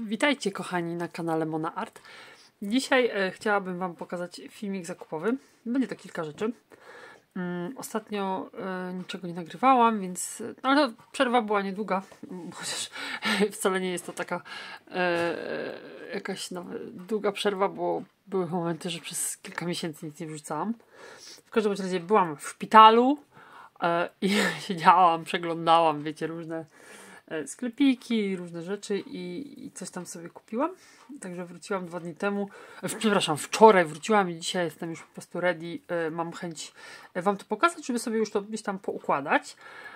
Witajcie kochani na kanale Mona Art. Dzisiaj chciałabym Wam pokazać filmik zakupowy. Będzie to kilka rzeczy. Ostatnio niczego nie nagrywałam, więc... ale przerwa była niedługa, chociaż wcale nie jest to taka jakaś długa przerwa, bo były momenty, że przez kilka miesięcy nic nie wrzucałam. W każdym razie byłam w szpitalu i siedziałam, przeglądałam, wiecie, różne sklepiki, różne rzeczy i coś tam sobie kupiłam. Także wróciłam 2 dni temu. Przepraszam, wczoraj wróciłam i dzisiaj jestem już po prostu ready. Mam chęć Wam to pokazać, żeby sobie już to gdzieś tam poukładać.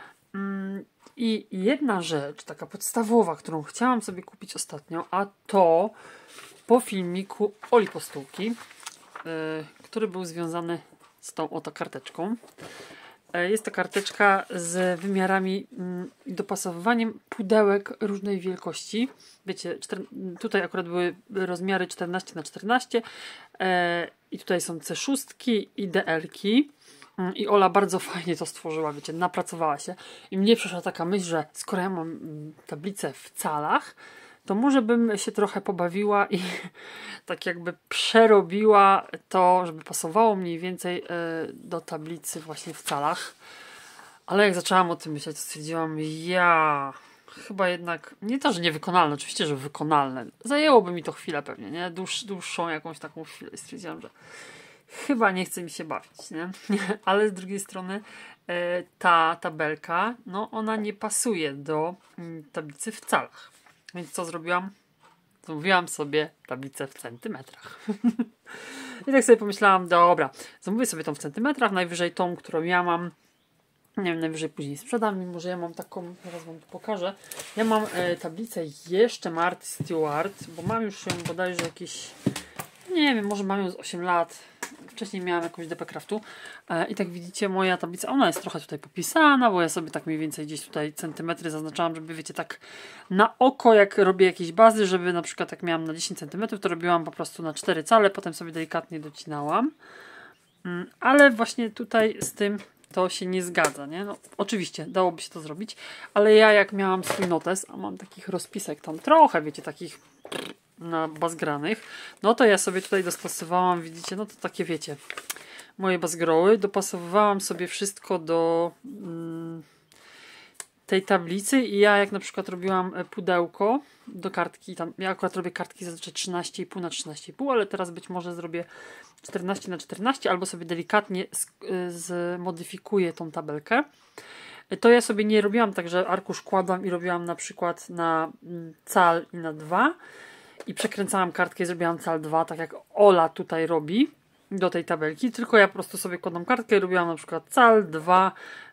I jedna rzecz, taka podstawowa, którą chciałam sobie kupić ostatnio, a to po filmiku Oli Postułki, który był związany z tą oto karteczką. Jest to karteczka z wymiarami i dopasowywaniem pudełek różnej wielkości. Wiecie, tutaj akurat były rozmiary 14×14 i tutaj są C6 i DL-ki. I Ola bardzo fajnie to stworzyła, wiecie, napracowała się. I mnie przyszła taka myśl, że skoro ja mam tablicę w calach, to może bym się trochę pobawiła i tak jakby przerobiła to, żeby pasowało mniej więcej do tablicy właśnie w calach. Ale jak zaczęłam o tym myśleć, to stwierdziłam, chyba jednak, nie to, że niewykonalne, oczywiście, że wykonalne. Zajęłoby mi to chwilę pewnie, nie? Dłuższą jakąś taką chwilę. I stwierdziłam, że chyba nie chce mi się bawić, nie? Ale z drugiej strony ta tabelka, no ona nie pasuje do tablicy w calach. Więc co zrobiłam? Zamówiłam sobie tablicę w centymetrach. I tak sobie pomyślałam, dobra, zamówię sobie tą w centymetrach, najwyżej tą, którą ja mam, nie wiem, najwyżej później sprzedam, mimo że ja mam taką, zaraz Wam to pokażę. Ja mam tablicę jeszcze Marty Stewart, bo mam już ją bodajże jakieś, nie wiem, może mam ją z 8 lat. Wcześniej miałam jakąś DP Craftu i tak widzicie, moja tablica, ona jest trochę tutaj popisana, bo ja sobie tak mniej więcej gdzieś tutaj centymetry zaznaczałam, żeby wiecie, tak na oko, jak robię jakieś bazy, żeby na przykład jak miałam na 10 cm, to robiłam po prostu na 4 cale, potem sobie delikatnie docinałam. Ale właśnie tutaj z tym to się nie zgadza, nie? No, oczywiście dałoby się to zrobić, ale ja jak miałam swój notes, a mam takich rozpisek tam trochę, wiecie, takich na bazgranych, no to ja sobie tutaj dostosowałam, widzicie, no to takie wiecie, moje bazgroły, dopasowywałam sobie wszystko do tej tablicy i ja jak na przykład robiłam pudełko do kartki, tam ja akurat robię kartki zazwyczaj 13,5 na 13,5, ale teraz być może zrobię 14 na 14 albo sobie delikatnie zmodyfikuję tą tabelkę. To ja sobie nie robiłam tak, że arkusz kładłam i robiłam na przykład na cal i na 2 i przekręcałam kartkę i zrobiłam cal 2, tak jak Ola tutaj robi do tej tabelki, tylko ja po prostu sobie kładłam kartkę i robiłam na przykład cal 2,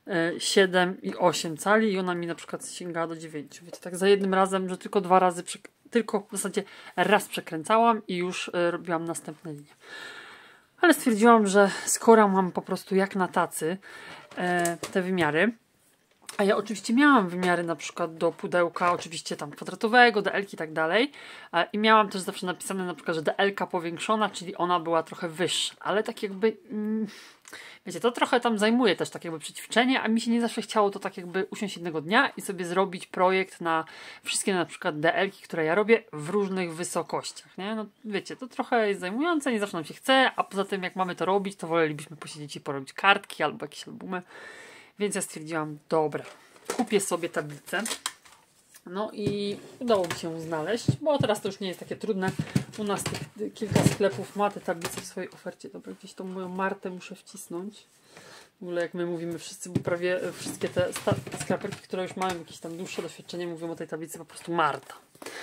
7 i 8 cali i ona mi na przykład sięgała do 9. Wiecie, tak za jednym razem, że tylko 2 razy, tylko w zasadzie raz przekręcałam i już robiłam następne linie. Ale stwierdziłam, że skoro mam po prostu jak na tacy te wymiary, a ja oczywiście miałam wymiary na przykład do pudełka, oczywiście tam kwadratowego, DL-ki i tak dalej. I miałam też zawsze napisane na przykład, że DL-ka powiększona, czyli ona była trochę wyższa. Ale tak jakby, wiecie, to trochę tam zajmuje też tak jakby przećwiczenie, a mi się nie zawsze chciało to tak jakby usiąść jednego dnia i sobie zrobić projekt na wszystkie na przykład DL-ki, które ja robię w różnych wysokościach, nie? No wiecie, to trochę jest zajmujące, nie zawsze nam się chce, a poza tym jak mamy to robić, to wolelibyśmy posiedzieć i porobić kartki albo jakieś albumy. Więc ja stwierdziłam, dobra, kupię sobie tablicę. No i udało mi się ją znaleźć, bo teraz to już nie jest takie trudne. U nas kilka sklepów ma te tablice w swojej ofercie. Dobra, gdzieś tą moją Martę muszę wcisnąć. W ogóle jak my mówimy wszyscy, bo prawie wszystkie te skraperki, które już mają jakieś tam dłuższe doświadczenie, mówią o tej tablicy po prostu Marta.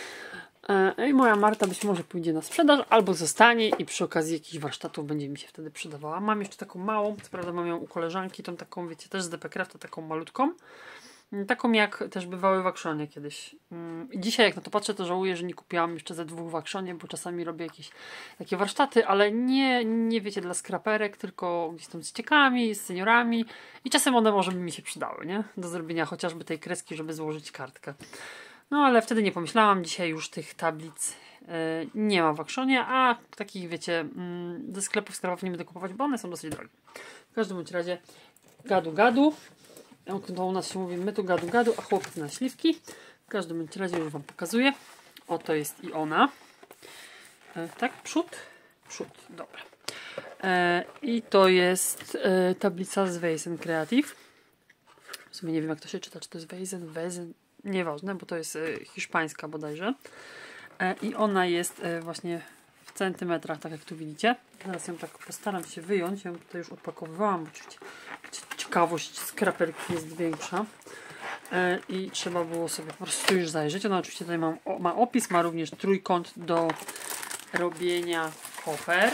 I moja Marta być może pójdzie na sprzedaż, albo zostanie i przy okazji jakichś warsztatów będzie mi się wtedy przydawała. Mam jeszcze taką małą, co prawda mam ją u koleżanki, tą taką, wiecie, też z DP Crafta, taką malutką. Taką jak też bywały w Actionie kiedyś. I dzisiaj jak na to patrzę, to żałuję, że nie kupiłam jeszcze ze 2 w Actionie, bo czasami robię jakieś takie warsztaty, ale nie wiecie, dla skraperek, tylko gdzieś tam z ciekami, z seniorami i czasem one może by mi się przydały, nie? Do zrobienia chociażby tej kreski, żeby złożyć kartkę. No ale wtedy nie pomyślałam, dzisiaj już tych tablic nie ma w Actionie, a takich wiecie, ze sklepów nie będę kupować, bo one są dosyć drogie. W każdym bądź razie gadu, to u nas się mówi, my tu gadu, a chłopcy na śliwki. W każdym bądź razie już Wam pokazuję. Oto jest i ona. Tak, przód? Przód, dobra. I to jest tablica z Weizen Creative. W sumie nie wiem, jak to się czyta, czy to jest Weizen, nieważne, bo to jest hiszpańska bodajże. I ona jest właśnie w centymetrach, tak jak tu widzicie. Teraz ją tak postaram się wyjąć. Ja ją tutaj już odpakowywałam, bo oczywiście ciekawość skrapelki jest większa. I trzeba było sobie po prostu już zajrzeć. Ona oczywiście tutaj ma opis, ma również trójkąt do robienia kopert.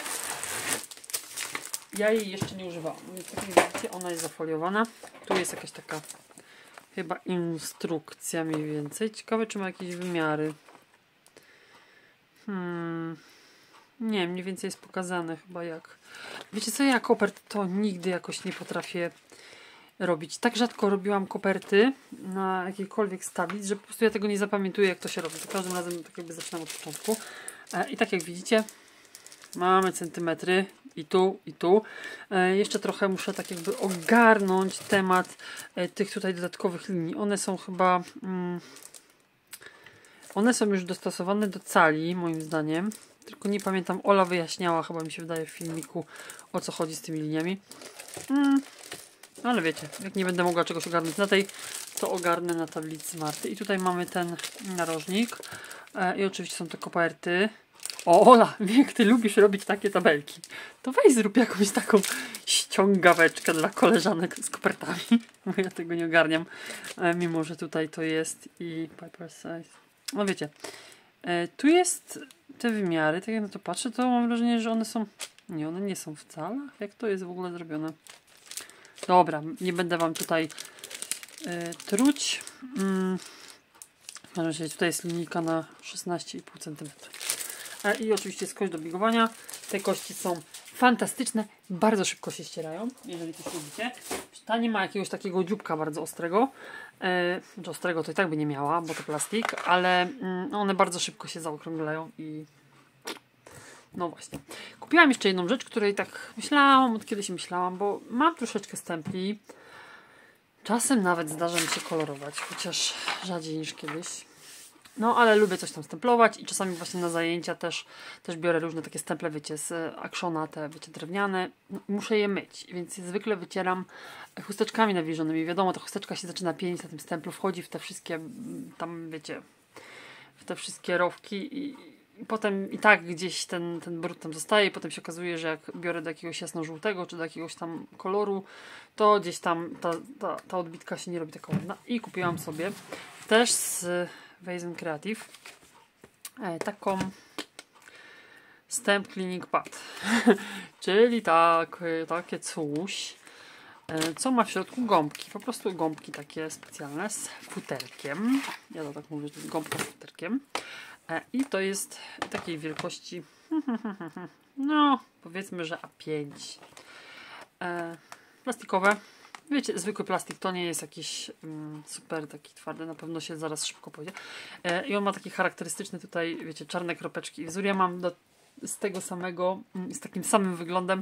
Ja jej jeszcze nie używałam. Więc jak widzicie, ona jest zafoliowana. Tu jest jakaś taka chyba instrukcja mniej więcej. Ciekawe, czy ma jakieś wymiary. Nie, mniej więcej jest pokazane chyba jak. Wiecie co, ja kopert to nigdy jakoś nie potrafię robić. Tak rzadko robiłam koperty na jakiejkolwiek z tablic, że po prostu ja tego nie zapamiętuję, jak to się robi. Za każdym razem tak jakby zaczynam od początku. I tak jak widzicie, mamy centymetry i tu, i tu. Jeszcze trochę muszę tak jakby ogarnąć temat tych tutaj dodatkowych linii. One są chyba... one są już dostosowane do cali, moim zdaniem. Tylko nie pamiętam, Ola wyjaśniała, chyba mi się wydaje w filmiku, o co chodzi z tymi liniami. Ale wiecie, jak nie będę mogła czegoś ogarnąć na tej, to ogarnę na tablicy Marty. I tutaj mamy ten narożnik. I oczywiście są te koperty. O, Ola, jak ty lubisz robić takie tabelki, to weź zrób jakąś taką ściągaweczkę dla koleżanek z kopertami, bo ja tego nie ogarniam, mimo że tutaj to jest i paper size. No wiecie, tu jest te wymiary, tak jak na to patrzę, to mam wrażenie, że one są, nie, one nie są w calach. Jak to jest w ogóle zrobione? Dobra, nie będę wam tutaj truć. Tutaj jest linijka na 16,5 cm. I oczywiście jest kość do bigowania. Te kości są fantastyczne. Bardzo szybko się ścierają, jeżeli to lubicie. Ta nie ma jakiegoś takiego dzióbka bardzo ostrego. Ostrego to i tak by nie miała, bo to plastik, ale one bardzo szybko się zaokrąglają i no właśnie. Kupiłam jeszcze jedną rzecz, której tak myślałam, od kiedyś myślałam, bo mam troszeczkę stempli. Czasem nawet zdarza mi się kolorować, chociaż rzadziej niż kiedyś. No, ale lubię coś tam stemplować i czasami właśnie na zajęcia też biorę różne takie stemple, wiecie, z Actiona, te, wiecie, drewniane. Muszę je myć, więc je zwykle wycieram chusteczkami nawilżonymi. Wiadomo, ta chusteczka się zaczyna pienić na tym stemplu, wchodzi w te wszystkie, tam, wiecie, w te wszystkie rowki i potem i tak gdzieś ten brud tam zostaje i potem się okazuje, że jak biorę do jakiegoś jasno-żółtego czy do jakiegoś tam koloru, to gdzieś tam ta odbitka się nie robi taka ładna. I kupiłam sobie też z Weizen Creative taką Stamp Cleaning Pad czyli takie coś, co ma w środku gąbki, po prostu gąbki takie specjalne z futerkiem. Ja to tak mówię, że to jest gąbka z futerkiem. I to jest takiej wielkości no powiedzmy, że A5. Plastikowe. Wiecie, zwykły plastik to nie jest jakiś super taki twardy, na pewno się zaraz szybko pójdzie. I on ma taki charakterystyczny tutaj, wiecie, czarne kropeczki i wzór. Ja mam z tego samego, z takim samym wyglądem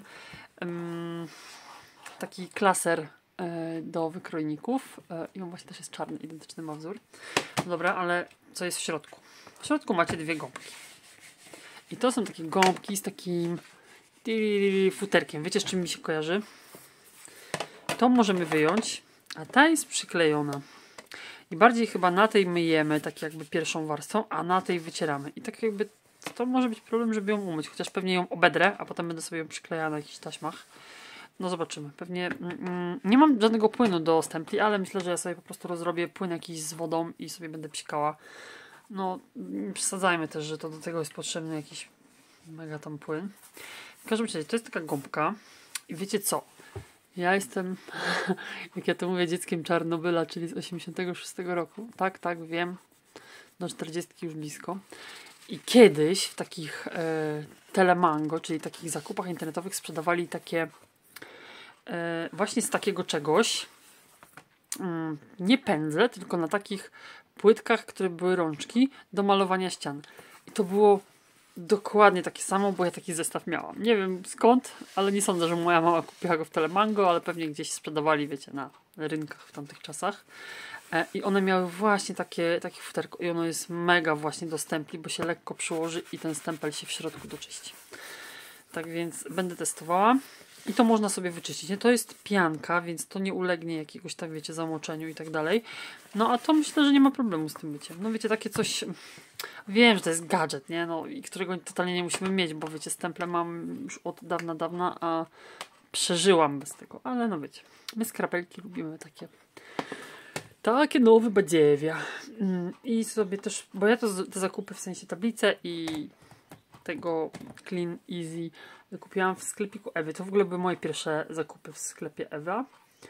taki klaser do wykrojników i on właśnie też jest czarny, identyczny ma wzór. Dobra, ale co jest w środku? W środku macie dwie gąbki. I to są takie gąbki z takim futerkiem. Wiecie, z czym mi się kojarzy? To możemy wyjąć, a ta jest przyklejona. I bardziej chyba na tej myjemy, tak jakby pierwszą warstwą, a na tej wycieramy. I tak jakby to może być problem, żeby ją umyć. Chociaż pewnie ją obedrę, a potem będę sobie ją przyklejała na jakichś taśmach. No zobaczymy. Pewnie nie mam żadnego płynu do stempli, ale myślę, że ja sobie po prostu rozrobię płyn jakiś z wodą i sobie będę psikała. No, nie przesadzajmy też, że to do tego jest potrzebny jakiś mega tam płyn. W każdym razie, to jest taka gąbka i wiecie co? Ja jestem, jak ja to mówię, dzieckiem Czarnobyla, czyli z 86 roku. Tak, wiem. Do 40 już blisko. I kiedyś w takich Telemango, czyli takich zakupach internetowych sprzedawali takie właśnie z takiego czegoś nie pędzle, tylko na takich płytkach, które były rączki do malowania ścian. I to było dokładnie takie samo, bo ja taki zestaw miałam. Nie wiem skąd, ale nie sądzę, że moja mama kupiła go w Telemango, ale pewnie gdzieś sprzedawali, wiecie, na rynkach w tamtych czasach. I one miały właśnie takie futerko i ono jest mega właśnie do stempli, bo się lekko przyłoży i ten stempel się w środku doczyści. Tak więc będę testowała. I to można sobie wyczyścić. Nie? To jest pianka, więc to nie ulegnie jakiegoś, tak wiecie, zamoczeniu i tak dalej. No a to myślę, że nie ma problemu z tym byciem. No wiecie, takie coś... Wiem, że to jest gadżet, nie? No i którego totalnie nie musimy mieć, bo wiecie, stemple mam już od dawna, a przeżyłam bez tego. Ale no wiecie, my skrapelki lubimy takie nowe badziewia. I sobie też, bo ja te zakupy, w sensie tablice i tego Clean Easy kupiłam w sklepiku Ewy. To w ogóle były moje pierwsze zakupy w sklepie Ewa.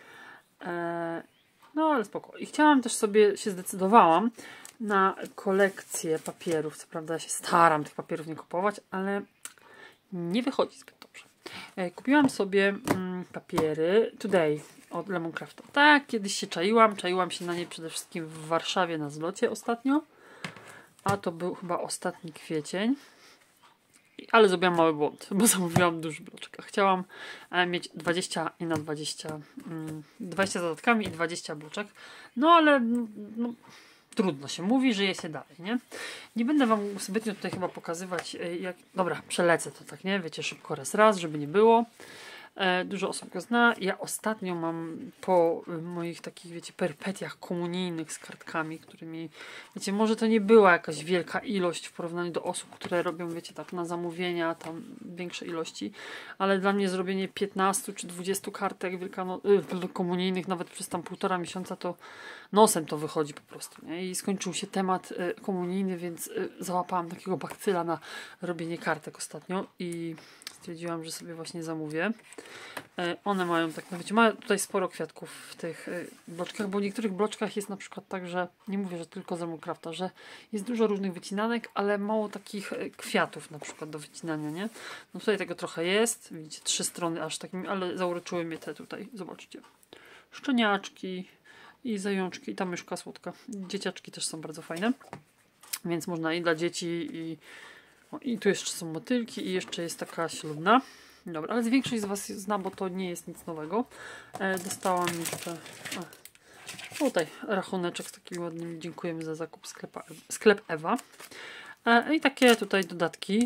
No ale spoko. I chciałam też sobie, się zdecydowałam na kolekcję papierów. Co prawda ja się staram tych papierów nie kupować, ale nie wychodzi zbyt dobrze. Kupiłam sobie papiery Today od Lemoncrafta. Tak, kiedyś się czaiłam się na nie przede wszystkim w Warszawie na zlocie ostatnio. A to był chyba ostatni kwiecień. Ale zrobiłem mały błąd, bo zamówiłam duży bloczek. Chciałam mieć 20 i na 20, 20 z dodatkami i 20 bloczek. No ale no, trudno się mówi, żyje się dalej, nie? Nie będę wam zbytnio tutaj chyba pokazywać, jak... Dobra, przelecę to tak, nie? Wiecie, szybko raz, żeby nie było. Dużo osób go zna. Ja ostatnio mam po moich takich, wiecie, perypetiach komunijnych z kartkami, którymi, wiecie, może to nie była jakaś wielka ilość w porównaniu do osób, które robią, wiecie, tak na zamówienia, tam większe ilości, ale dla mnie zrobienie 15 czy 20 kartek komunijnych nawet przez tam 1,5 miesiąca to nosem to wychodzi po prostu, nie? I skończył się temat komunijny, więc załapałam takiego bakcyla na robienie kartek ostatnio i stwierdziłam, że sobie właśnie zamówię. One mają tak, no wiecie, mają tutaj sporo kwiatków w tych bloczkach, bo w niektórych bloczkach jest na przykład tak, że nie mówię, że tylko z Lemoncrafta, że jest dużo różnych wycinanek, ale mało takich kwiatów na przykład do wycinania, nie? No tutaj tego trochę jest, widzicie, 3 strony aż takimi, ale zauroczyły mnie te tutaj, zobaczcie. Szczeniaczki i zajączki i ta myszka słodka. Dzieciaczki też są bardzo fajne, więc można i dla dzieci i tu jeszcze są motylki i jeszcze jest taka ślubna. Dobra, ale większość z was zna, bo to nie jest nic nowego. Dostałam jeszcze tutaj rachuneczek z takimi ładnymi. Dziękujemy za zakup sklep Ewa. I takie tutaj dodatki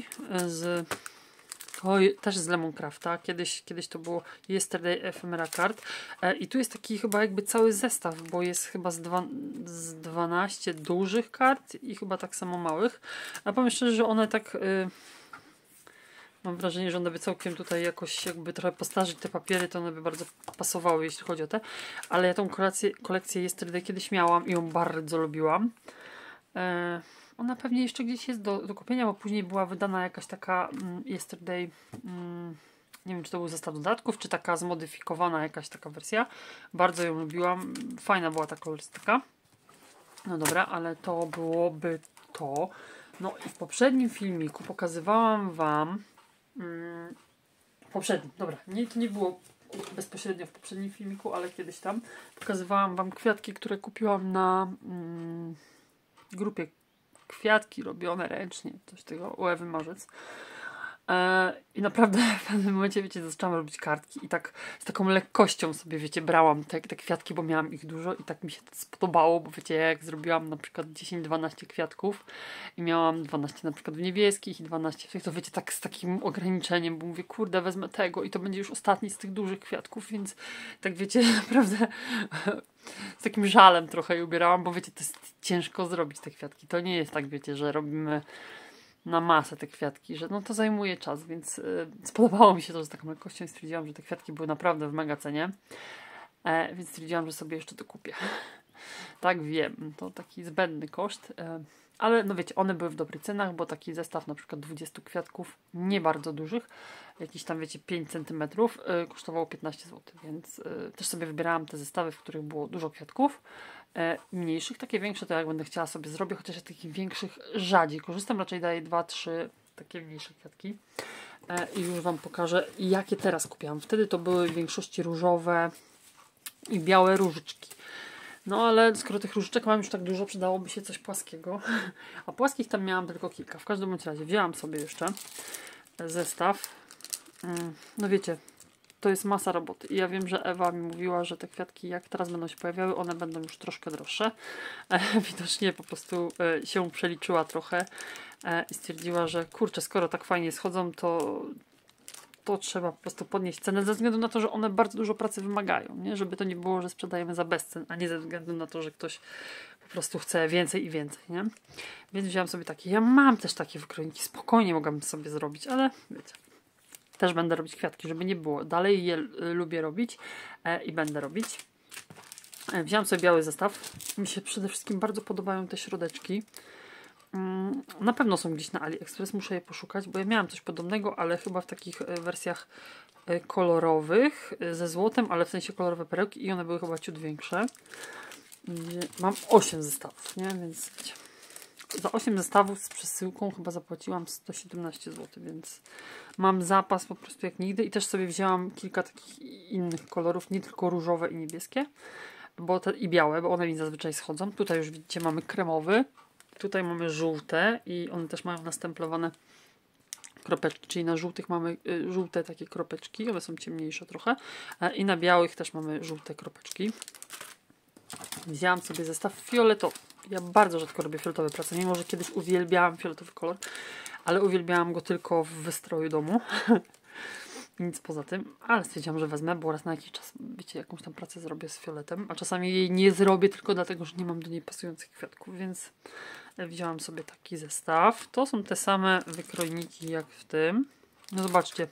też z Lemoncrafta. Kiedyś to było Yesterday Ephemera Card. I tu jest taki chyba jakby cały zestaw, bo jest chyba z 12 dużych kart i chyba tak samo małych. A powiem szczerze, że one tak... Mam wrażenie, że one by całkiem tutaj jakoś jakby trochę postarzyć te papiery, to one by bardzo pasowały, jeśli chodzi o te. Ale ja tą kolekcję Yesterday kiedyś miałam i ją bardzo lubiłam. Ona pewnie jeszcze gdzieś jest do kupienia, bo później była wydana jakaś taka Yesterday, nie wiem, czy to był zestaw dodatków, czy taka zmodyfikowana jakaś taka wersja. Bardzo ją lubiłam. Fajna była ta kolorystyka. No dobra, ale to byłoby to. No i w poprzednim filmiku pokazywałam wam dobra, to nie było bezpośrednio w poprzednim filmiku, ale kiedyś tam pokazywałam wam kwiatki, które kupiłam na grupie kwiatki robione ręcznie, coś tego u Ewy Marzec. I naprawdę w pewnym momencie, wiecie, zaczęłam robić kartki i tak z taką lekkością sobie, wiecie, brałam te kwiatki, bo miałam ich dużo i tak mi się to spodobało, bo wiecie, jak zrobiłam na przykład 10-12 kwiatków i miałam 12 na przykład w niebieskich i 12 w tych, to wiecie, tak z takim ograniczeniem, bo mówię, kurde, wezmę tego i to będzie już ostatni z tych dużych kwiatków, więc tak wiecie, naprawdę z takim żalem trochę je ubierałam, bo wiecie, to jest ciężko zrobić te kwiatki. To nie jest tak, wiecie, że robimy na masę te kwiatki, że no to zajmuje czas, więc spodobało mi się to z taką lekkością i stwierdziłam, że te kwiatki były naprawdę w mega cenie, więc stwierdziłam, że sobie jeszcze to kupię. Tak, wiem, to taki zbędny koszt, ale no wiecie, one były w dobrych cenach, bo taki zestaw na przykład 20 kwiatków, nie bardzo dużych, jakieś tam wiecie 5 cm, kosztowało 15 zł, więc też sobie wybierałam te zestawy, w których było dużo kwiatków, mniejszych, takie większe to jak będę chciała sobie zrobię, chociaż ja takich większych rzadziej korzystam, raczej daję 2-3 takie mniejsze kwiatki i już wam pokażę, jakie teraz kupiłam. Wtedy to były w większości różowe i białe różyczki. No ale skoro tych różyczek mam już tak dużo, przydałoby się coś płaskiego. A płaskich tam miałam tylko kilka. W każdym bądź razie wzięłam sobie jeszcze zestaw. No wiecie, to jest masa roboty. I ja wiem, że Ewa mi mówiła, że te kwiatki jak teraz będą się pojawiały, one będą już troszkę droższe. Widocznie po prostu się przeliczyła trochę i stwierdziła, że kurczę, skoro tak fajnie schodzą, to trzeba po prostu podnieść cenę ze względu na to, że one bardzo dużo pracy wymagają, nie? Żeby to nie było, że sprzedajemy za bezcen, a nie ze względu na to, że ktoś po prostu chce więcej i więcej, nie? Więc wziąłam sobie takie. Ja mam też takie wykrojniki, spokojnie mogłabym sobie zrobić, ale wiecie, też będę robić kwiatki, żeby nie było. Dalej je lubię robić i będę robić. Wziąłam sobie biały zestaw. Mi się przede wszystkim bardzo podobają te środeczki. Na pewno są gdzieś na AliExpress, muszę je poszukać, bo ja miałam coś podobnego, ale chyba w takich wersjach kolorowych ze złotem, ale w sensie kolorowe perełki i one były chyba ciut większe. Mam 8 zestawów, nie? Więc wiecie, za 8 zestawów z przesyłką chyba zapłaciłam 117 zł, więc mam zapas po prostu jak nigdy i też sobie wzięłam kilka takich innych kolorów, nie tylko różowe i niebieskie, i białe, bo one mi zazwyczaj schodzą. Tutaj już widzicie, mamy kremowy. Tutaj mamy żółte i one też mają nastemplowane kropeczki, czyli na żółtych mamy żółte takie kropeczki, one są ciemniejsze trochę i na białych też mamy żółte kropeczki. Wzięłam sobie zestaw fioletowy. Ja bardzo rzadko robię fioletowe prace, mimo że kiedyś uwielbiałam fioletowy kolor, ale uwielbiałam go tylko w wystroju domu. Nic poza tym, ale stwierdziłam, że wezmę, bo raz na jakiś czas, wiecie, jakąś tam pracę zrobię z fioletem, a czasami jej nie zrobię tylko dlatego, że nie mam do niej pasujących kwiatków, więc wziąłam sobie taki zestaw. To są te same wykrojniki jak w tym. No zobaczcie,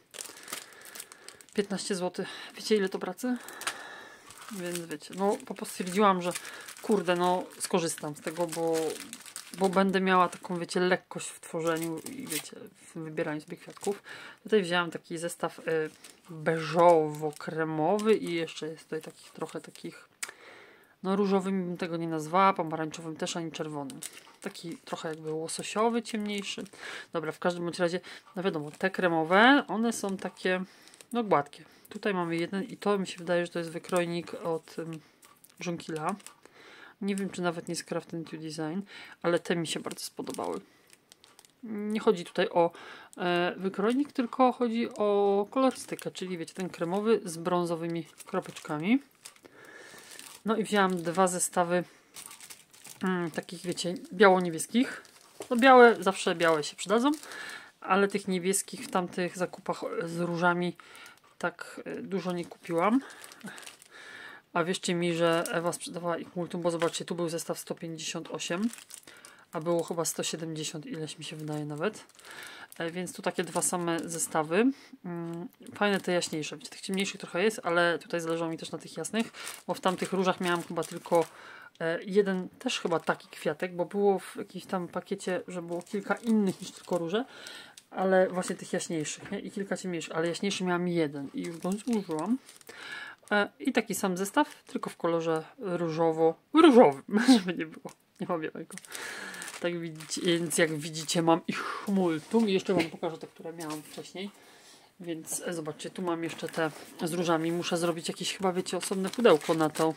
15 zł. Wiecie, ile to pracy? Więc wiecie, no po prostu stwierdziłam, że kurde, no skorzystam z tego, bo będę miała taką, wiecie, lekkość w tworzeniu i wiecie, w wybieraniu sobie kwiatków. Tutaj wzięłam taki zestaw beżowo-kremowy i jeszcze jest tutaj takich trochę takich, no różowym bym tego nie nazwała, pomarańczowym też, ani czerwonym. Taki trochę jakby łososiowy, ciemniejszy. Dobra, w każdym bądź razie, no wiadomo, te kremowe, one są takie, no gładkie. Tutaj mamy jeden i to mi się wydaje, że to jest wykrojnik od Junkila. Nie wiem, czy nawet nie z Craft & Design, ale te mi się bardzo spodobały. Nie chodzi tutaj o wykrojnik, tylko chodzi o kolorystykę, czyli wiecie, ten kremowy z brązowymi kropeczkami. No i wzięłam 2 zestawy takich, wiecie, biało-niebieskich. No białe, zawsze białe się przydadzą, ale tych niebieskich w tamtych zakupach z różami tak dużo nie kupiłam. A wierzcie mi, że Ewa sprzedawała ich multum, bo zobaczcie, tu był zestaw 158, a było chyba 170, ileś mi się wydaje nawet. Więc tu takie 2 same zestawy. Fajne te jaśniejsze. Wiecie, tych ciemniejszych trochę jest, ale tutaj zależało mi też na tych jasnych, bo w tamtych różach miałam chyba tylko jeden też chyba taki kwiatek, bo było w jakimś tam pakiecie, że było kilka innych niż tylko róże, ale właśnie tych jaśniejszych, nie? I kilka ciemniejszych, ale jaśniejszy miałam jeden i już go zużyłam. I taki sam zestaw, tylko w kolorze różowym, żeby nie było, nie ma białego. Tak widzicie, więc jak widzicie, mam ich multum i jeszcze wam pokażę te, które miałam wcześniej. Więc zobaczcie, tu mam jeszcze te z różami. Muszę zrobić jakieś chyba, wiecie, osobne pudełko na to,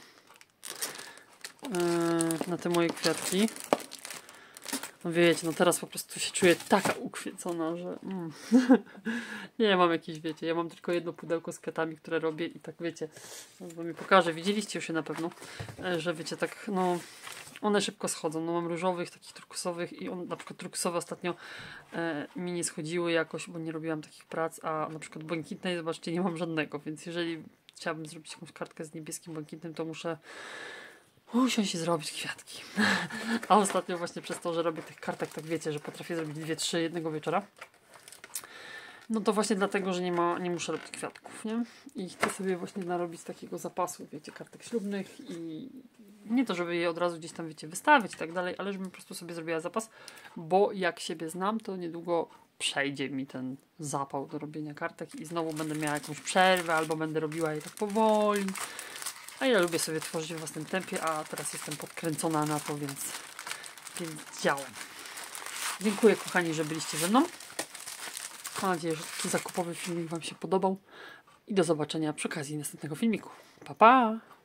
na te moje kwiatki. No wiecie, no teraz po prostu się czuję taka ukwiecona, że nie mam jakieś, wiecie, ja mam tylko jedno pudełko z kwiatami, które robię i tak wiecie, bo mi pokażę, widzieliście już je na pewno, że wiecie, tak no one szybko schodzą, no mam różowych, takich turkusowych i na przykład turkusowe ostatnio mi nie schodziły jakoś, bo nie robiłam takich prac, a na przykład błękitnej, zobaczcie, nie mam żadnego, więc jeżeli chciałabym zrobić jakąś kartkę z niebieskim błękitnym, to muszę usiąść i zrobić kwiatki. A ostatnio właśnie przez to, że robię tych kartek, tak wiecie, że potrafię zrobić 2-3 jednego wieczora. No to właśnie dlatego, że nie muszę robić kwiatków, nie? I chcę sobie właśnie narobić takiego zapasu, wiecie, kartek ślubnych i nie to, żeby je od razu gdzieś tam, wiecie, wystawić i tak dalej, ale żebym po prostu sobie zrobiła zapas, bo jak siebie znam, to niedługo przejdzie mi ten zapał do robienia kartek i znowu będę miała jakąś przerwę albo będę robiła je tak powoli. A ja lubię sobie tworzyć w własnym tempie, a teraz jestem podkręcona na to, więc działam. Dziękuję, kochani, że byliście ze mną. Mam nadzieję, że taki zakupowy filmik wam się podobał. I do zobaczenia przy okazji następnego filmiku. Pa, pa!